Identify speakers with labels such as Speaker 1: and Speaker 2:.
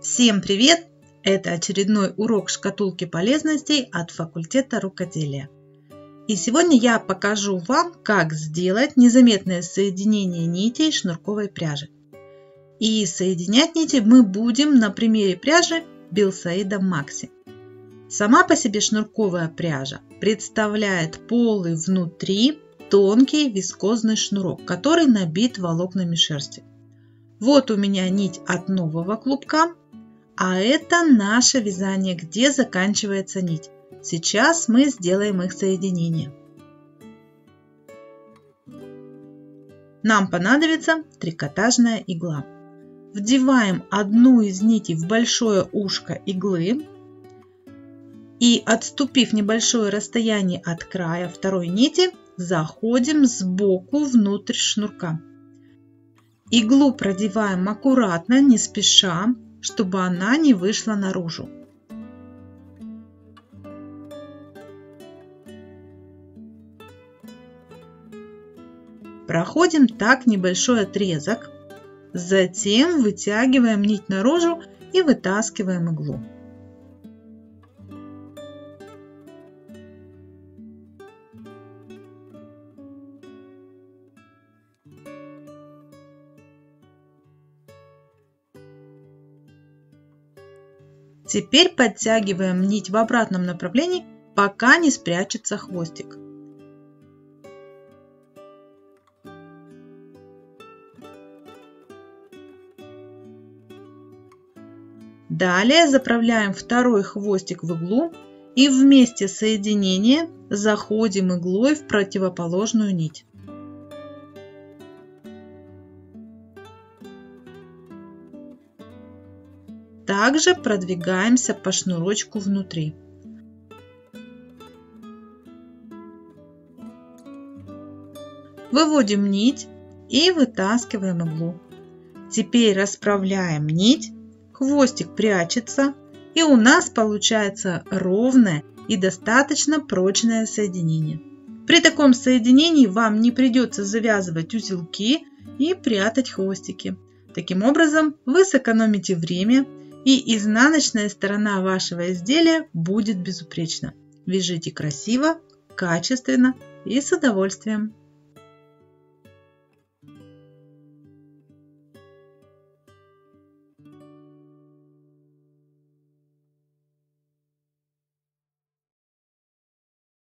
Speaker 1: Всем привет! Это очередной урок шкатулки полезностей от факультета рукоделия. И сегодня я покажу вам, как сделать незаметное соединение нитей шнурковой пряжи. И соединять нити мы будем на примере пряжи Билсаида Макси. Сама по себе шнурковая пряжа представляет полый внутри тонкий вискозный шнурок, который набит волокнами шерсти. Вот у меня нить от нового клубка. А это наше вязание, где заканчивается нить. Сейчас мы сделаем их соединение. Нам понадобится трикотажная игла. Вдеваем одну из нитей в большое ушко иглы и, отступив небольшое расстояние от края второй нити, заходим сбоку внутрь шнурка. Иглу продеваем аккуратно, не спеша, чтобы она не вышла наружу. Проходим так небольшой отрезок, затем вытягиваем нить наружу и вытаскиваем иглу. Теперь подтягиваем нить в обратном направлении, пока не спрячется хвостик. Далее заправляем второй хвостик в иглу и в месте соединения заходим иглой в противоположную нить. Также продвигаемся по шнурочку внутри. Выводим нить и вытаскиваем иглу. Теперь расправляем нить, хвостик прячется, и у нас получается ровное и достаточно прочное соединение. При таком соединении вам не придется завязывать узелки и прятать хвостики. Таким образом вы сэкономите время, и изнаночная сторона вашего изделия будет безупречна. Вяжите красиво, качественно и с удовольствием.